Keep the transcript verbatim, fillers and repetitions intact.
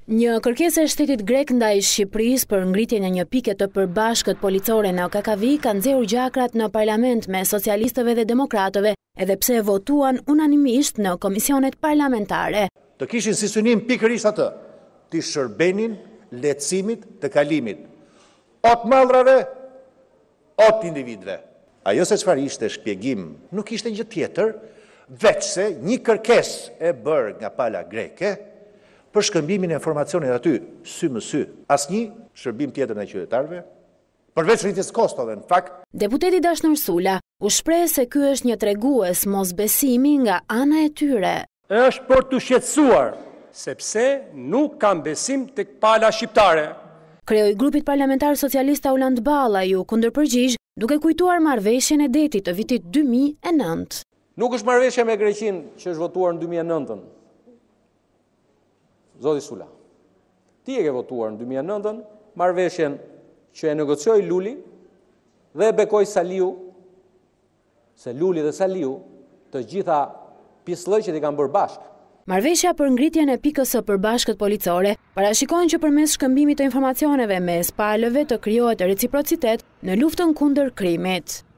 Një kërkesë e shtetit grek ndaj Shqipërisë për ngritjen e një pike të përbashkët policore në Kakavi ka nxjerrur gjakrat në parlament me socialistëve dhe demokratëve, edhe pse votuan unanimisht në komisionet parlamentare. Të kishin si synim pikërisht atë, të shërbenin lehtësimit të kalimit, ot mallrave, ot individëve. Ajo se çfarë ishte shpjegim, nuk ishte gjë tjetër, veç se një kërkesë e bërë nga pala greke për shkëmbimin e informacionit aty, sy më sy. Asnjë shërbim tjetër ndaj qytetarëve, përveç rritjes kostove në fakt. Deputeti Dashnur Sula u shpreh se ky është një tregues mosbesimi nga ana e tyre. Është për të shqetësuar, sepse nuk kam besim tek pala shqiptare. Kreu i grupit parlamentar socialist Auland Balla ju kundërpërgjigj, duke kujtuar marrëveshjen e detit të vitit dy mijë e nëntë. Nuk është marrëveshja me Greqinë që është votuar në dy mijë e nëntën. Zoti Sula, ti e ke votuar në dy mijë e nëntën, marrëveshjen që e negocioi Luli dhe e bekoi Saliu, se Luli dhe Saliu të gjitha pislëqet i kanë bërë bashkë. Marrëveshja për ngritjen e pikës së përbashkët policore parashikon që përmes shkëmbimit të informacioneve mes palëve të krijohet reciprocitet në luftën kundër krimit.